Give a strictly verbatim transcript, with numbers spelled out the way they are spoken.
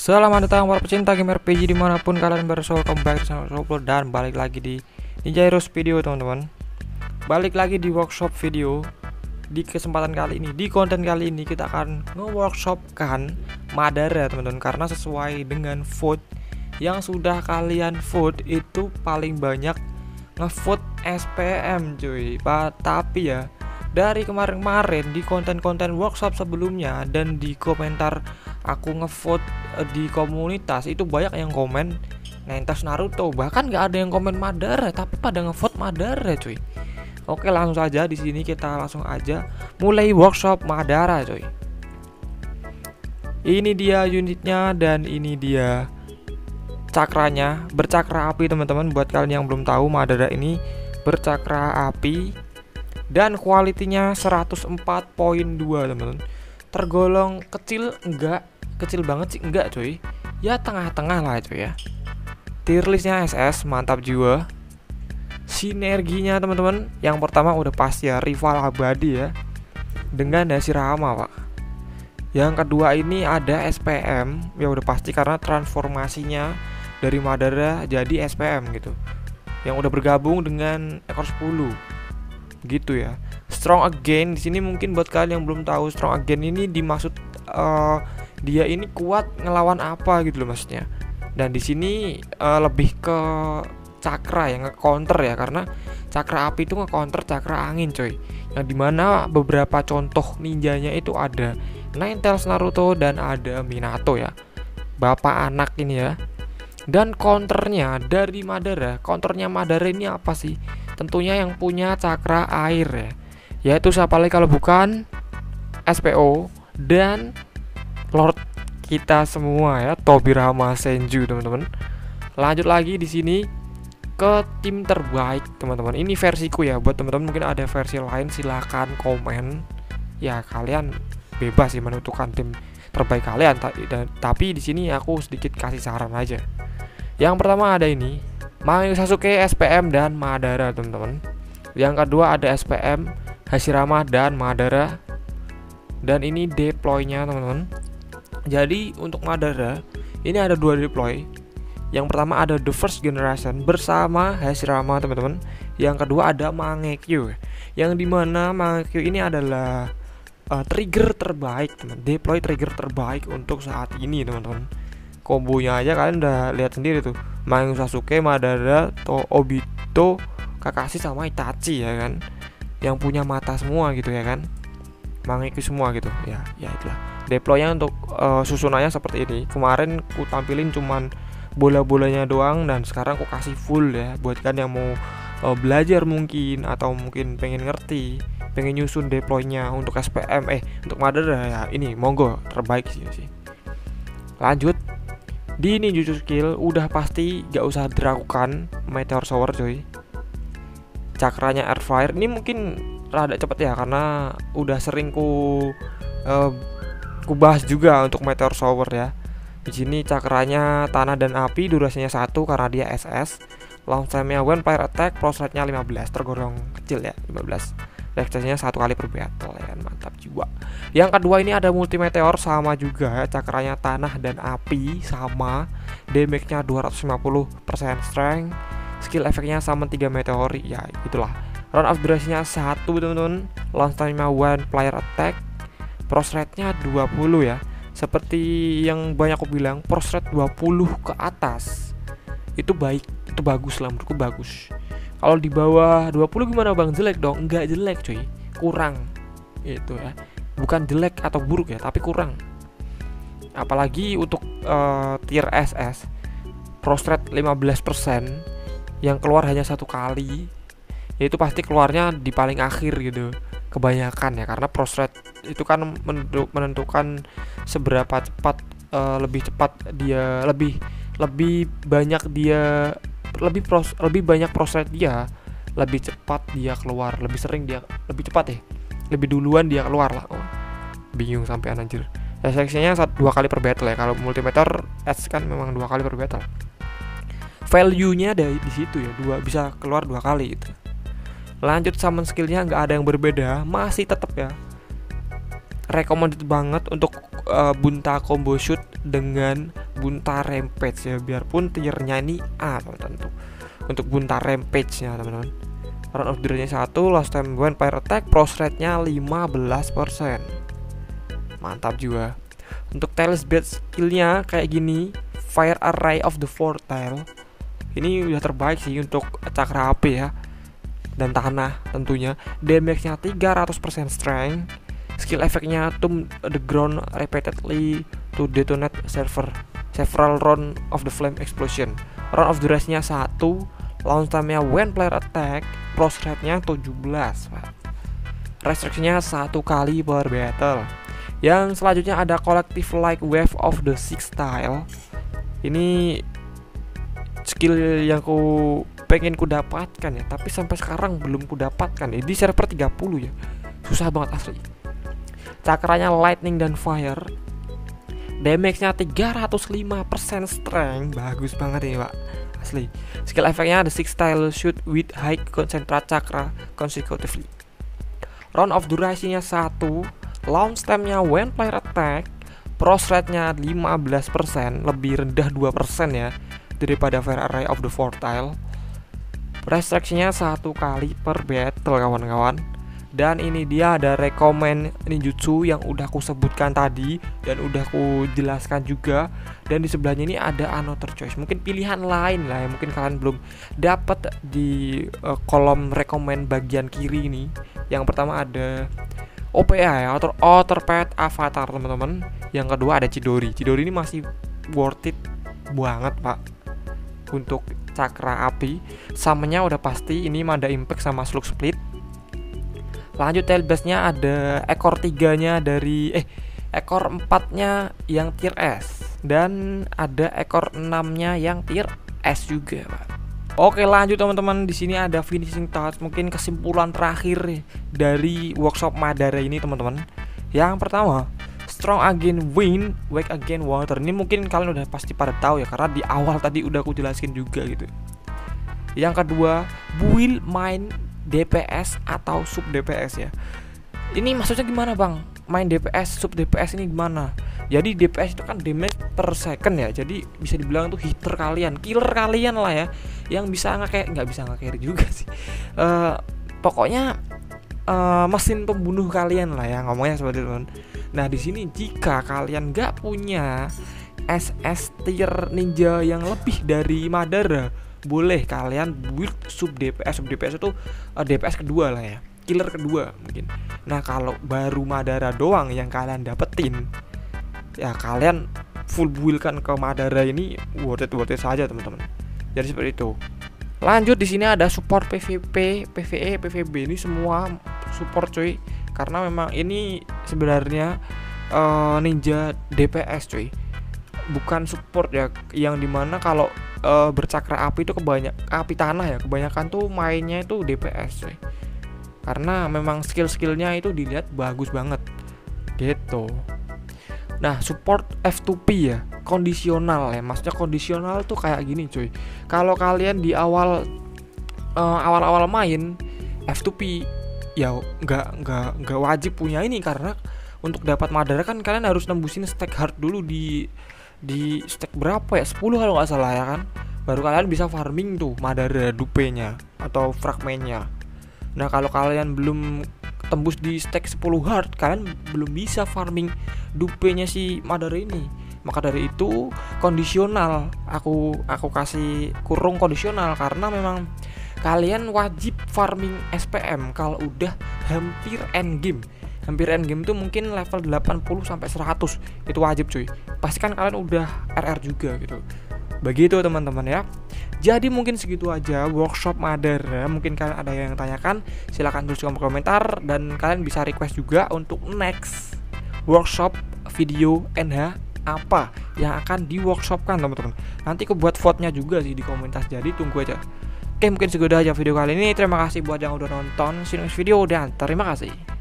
Selamat datang para pecinta game R P G dimanapun kalian berada. Welcome back to Roblox dan balik lagi di Ninja Heroes video teman-teman. Balik lagi di workshop video. Di kesempatan kali ini, di konten kali ini kita akan nge-workshopkan Madara teman-teman. Karena sesuai dengan vote yang sudah kalian vote, itu paling banyak nge-vote S P M cuy. Pa, tapi ya dari kemarin-kemarin di konten-konten workshop sebelumnya dan di komentar aku ngevote di komunitas, itu banyak yang komen Nentas Naruto, bahkan nggak ada yang komen Madara, tapi pada ngevote Madara cuy. Oke, langsung saja di sini kita langsung aja mulai workshop Madara cuy. Ini dia unitnya dan ini dia cakranya, bercakra api teman-teman. Buat kalian yang belum tahu, Madara ini bercakra api dan kualitinya seratus empat koma dua teman-teman. Tergolong kecil enggak, kecil banget sih enggak cuy. Ya tengah-tengah lah cuy ya. Tier listnya S S, mantap jiwa. Sinerginya teman-teman, yang pertama udah pasti ya, rival abadi ya, dengan Hashirama pak. Yang kedua ini ada S P M, ya udah pasti karena transformasinya dari Madara jadi S P M gitu, yang udah bergabung dengan ekor sepuluh gitu ya. Strong Again di sini mungkin buat kalian yang belum tahu, Strong Again ini dimaksud uh, dia ini kuat ngelawan apa gitu loh maksudnya. Dan di sini uh, lebih ke cakra yang nge-counter ya, karena cakra api itu nge-counter cakra angin coy. Yang dimana beberapa contoh ninjanya itu ada Ninetales Naruto dan ada Minato ya, bapak anak ini ya. Dan counternya dari Madara, counternya Madara ini apa sih? Tentunya yang punya cakra air ya, yaitu siapa lagi kalau bukan S P O dan Lord kita semua ya, Tobirama Senju teman-teman. Lanjut lagi di sini ke tim terbaik teman-teman. Ini versiku ya, buat teman-teman mungkin ada versi lain silakan komen ya, kalian bebas sih menentukan tim terbaik kalian. Tapi di sini aku sedikit kasih saran aja. Yang pertama ada ini Mangekyou Sasuke, S P M dan Madara teman-teman. Yang kedua ada S P M, Hashirama dan Madara. Dan ini deploy-nya teman-teman. Jadi untuk Madara ini ada dua deploy. Yang pertama ada The First Generation bersama Hashirama teman-teman. Yang kedua ada Mangekyou, yang dimana Mangekyou ini adalah uh, trigger terbaik teman, deploy trigger terbaik untuk saat ini teman-teman. Kombonya aja kalian udah lihat sendiri tuh, Mangekyou Sasuke, Madara, to Obito, Kakashi sama Itachi ya kan, yang punya mata semua gitu ya kan, Mangekyou semua gitu ya. Ya itulah deploynya untuk uh, susunannya seperti ini. Kemarin ku tampilin cuman bola-bolanya doang, dan sekarang ku kasih full ya buat kan yang mau uh, belajar mungkin, atau mungkin pengen ngerti, pengen nyusun deploynya untuk S P M eh untuk Madara ya, ini monggo, terbaik sih sih. Lanjut di ninjutsu skill, udah pasti gak usah diragukan Meteor Shower coy. Cakranya Air Fire ini mungkin rada cepet ya, karena udah sering ku uh, ku bahas juga untuk Meteor Shower ya. Di sini cakranya tanah dan api, durasinya satu karena dia S S. Long time-nya when player attack, pulse rate-nya lima belas, tergolong kecil ya, lima belas. Refleksinya satu kali per battle ya, mantap juga. Yang kedua ini ada multi meteor, sama juga ya, cakranya tanah dan api sama, damage-nya dua ratus lima puluh persen strength, skill efeknya sama tiga meteori ya, itulah. Round of durasinya satu teman-teman, long time-nya one player attack, pulse rate-nya dua puluh ya. Seperti yang banyak aku bilang, pulse rate dua puluh ke atas itu baik, itu bagus lah menurutku, bagus. Kalau di bawah dua puluh gimana bang? Jelek dong? Enggak jelek cuy, kurang itu ya. Bukan jelek atau buruk ya, tapi kurang. Apalagi untuk uh, tier S S, pulse rate lima belas persen yang keluar hanya satu kali, yaitu pasti keluarnya di paling akhir gitu kebanyakan ya, karena pulse rate itu kan menentukan seberapa cepat uh, lebih cepat dia lebih lebih banyak dia lebih pros, lebih banyak proses dia, lebih cepat dia keluar, lebih sering dia, lebih cepat ya, lebih duluan dia keluar lah. Oh, bingung sampai anjir. Seleksinya dua kali per battle ya. Kalau multimeter S kan memang dua kali per battle. Value-nya dari di situ ya, dua bisa keluar dua kali gitu. Lanjut summon skill-nya nggak ada yang berbeda, masih tetap ya. recommended banget untuk uh, Bunta combo shoot dengan Bunta Rampage ya, biarpun tiernya ini A tentu untuk Bunta Rampage nya teman-teman. Round of durasinya satu, last time when fire attack, pros rate nya lima belas persen. Mantap juga. Untuk tails bait skillnya kayak gini, fire array of the fourth tail. Ini udah terbaik sih untuk cakra api ya, dan tanah tentunya. Damage nya tiga ratus persen strength. Skill efeknya to the ground repeatedly to detonate server several round of the flame explosion. Round of durasinya satu, launch time-nya when player attack, pros rate-nya tujuh belas. Restriction-nya satu kali per battle. Yang selanjutnya ada collective like wave of the six style. Ini skill yang ku pengen ku dapatkan ya, tapi sampai sekarang belum ku dapatkan ya. Di server tiga puluh ya. Susah banget asli. Cakranya lightning dan fire. Damage-nya tiga ratus lima persen strength. Bagus banget ini, Pak. Asli. Skill efeknya ada six style shoot with high concentrate chakra consecutively. Round of durasinya satu, launch time-nya when player attack, pros rate-nya lima belas persen, lebih rendah dua persen ya daripada fire array of the fourth tile. Restriction-nya satu kali per battle kawan-kawan. Dan ini dia ada recommend ninjutsu yang udah aku sebutkan tadi dan udah aku jelaskan juga. Dan di sebelahnya ini ada another choice, mungkin pilihan lain lah ya, mungkin kalian belum dapat di uh, kolom recommend bagian kiri ini. Yang pertama ada O P A ya, Outer, Outer Path Avatar teman-teman. Yang kedua ada Chidori. Chidori ini masih worth it banget pak untuk cakra api. Samanya udah pasti, ini Manda Impact sama Slug Split. Lanjut tail base-nya ada ekor tiganya dari eh ekor empatnya yang tier S dan ada ekor enamnya yang tier S juga, Pak. Oke, lanjut teman-teman. Di sini ada finishing touch, mungkin kesimpulan terakhir dari workshop Madara ini, teman-teman. Yang pertama, strong again wind, weak again water. Ini mungkin kalian udah pasti pada tahu ya, karena di awal tadi udah aku jelasin juga gitu. Yang kedua, build mine D P S atau sub D P S ya. Ini maksudnya gimana bang? Main D P S, sub D P S ini gimana? Jadi D P S itu kan damage per second ya. Jadi bisa dibilang tuh hitter kalian, killer kalian lah ya, yang bisa nge-carry, nggak bisa nge-carry juga sih. Uh, pokoknya uh, mesin pembunuh kalian lah ya, ngomongnya seperti itu. Nah di sini jika kalian nggak punya S S tier ninja yang lebih dari Madara, boleh kalian build sub D P S. Sub D P S itu uh, D P S kedua lah ya, killer kedua mungkin. Nah kalau baru Madara doang yang kalian dapetin, ya kalian full build-kan ke Madara ini worth it worth it saja teman-teman. Jadi seperti itu. Lanjut di sini ada support P V P, P V E, P V B, ini semua support cuy. Karena memang ini sebenarnya uh, ninja D P S cuy, bukan support ya, yang dimana kalau uh, bercakra api itu kebanyak api tanah ya, kebanyakan tuh mainnya itu D P S coy. Karena memang skill-skillnya itu dilihat bagus banget gitu. Nah support F two P ya, kondisional ya, maksudnya kondisional tuh kayak gini cuy. Kalau kalian di awal uh, awal-awal main F two P ya nggak nggak nggak wajib punya ini, karena untuk dapat Madara kan kalian harus nembusin stack hard dulu di di stack berapa ya, sepuluh kalau nggak salah ya kan, baru kalian bisa farming tuh Madara dupenya atau fragmennya. Nah kalau kalian belum tembus di stack sepuluh hard, kalian belum bisa farming dupenya si Madara ini. Maka dari itu kondisional, aku aku kasih kurung kondisional, karena memang kalian wajib farming S P M kalau udah hampir end game. Hampir end game tuh mungkin level delapan puluh sampai seratus. Itu wajib cuy. Pastikan kalian udah R R juga gitu. Begitu teman-teman ya. Jadi mungkin segitu aja workshop Madara. Mungkin kalian ada yang tanyakan, silahkan tulis di komentar. Dan kalian bisa request juga untuk next workshop video N H apa yang akan di workshopkan teman-teman. Nanti aku buat vote-nya juga sih di komentar. Jadi tunggu aja. Oke, mungkin segitu aja video kali ini. Terima kasih buat yang udah nonton. See you next video dan terima kasih.